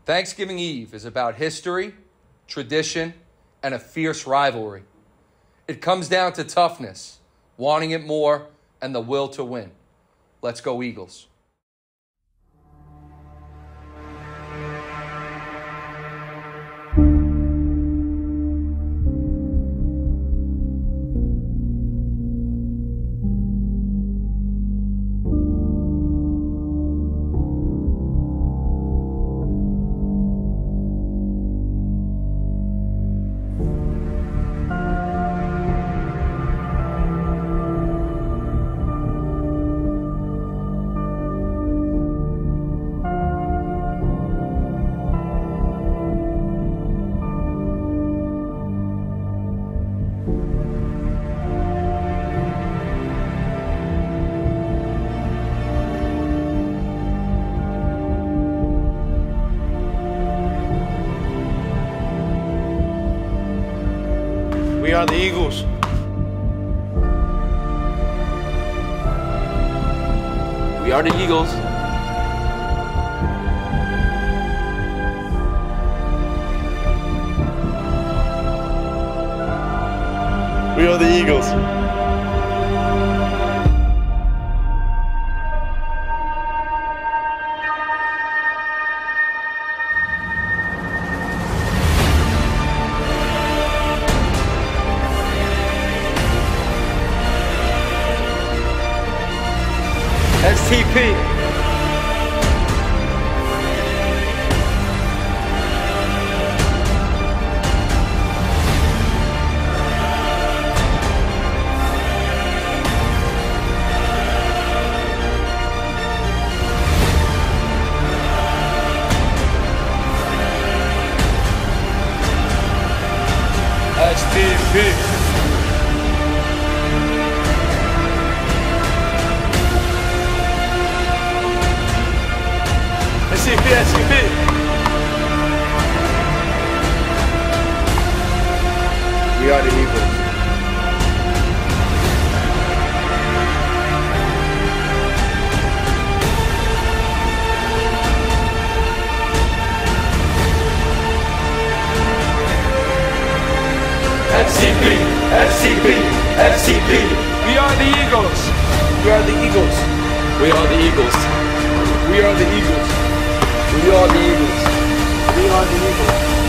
Thanksgiving Eve is about history, tradition, and a fierce rivalry. It comes down to toughness, wanting it more, and the will to win. Let's go Eagles. We are the Eagles. We are the Eagles. We are the Eagles. STP. STP. SCP. We are the Eagles. FCP. We are the Eagles. We are the Eagles. We are the Eagles. We are the Eagles. We are the Eagles. We are the Eagles.